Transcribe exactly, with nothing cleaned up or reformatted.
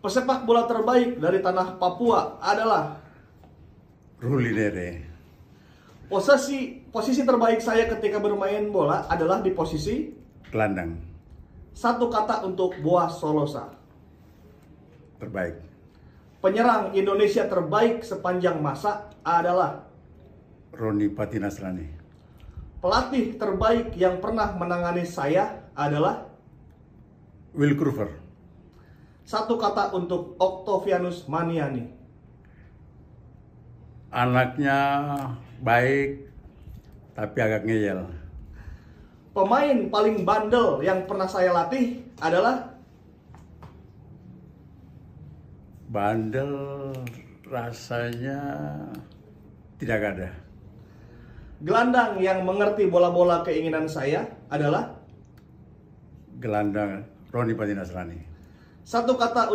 Pesepak bola terbaik dari tanah Papua adalah Ruli Dede. posisi posisi terbaik saya ketika bermain bola adalah di posisi Gelandang. satu kata untuk Boas Solosa. Terbaik. Penyerang Indonesia terbaik sepanjang masa adalah Roni Patinasrani. pelatih terbaik yang pernah menangani saya adalah Will Kruver. satu kata untuk Octavianus Maniani. Anaknya baik tapi agak ngeyel. Pemain paling bandel yang pernah saya latih adalah Bandel rasanya tidak ada. gelandang yang mengerti bola-bola keinginan saya adalah Gelandang Roni Patinasrani. satu kata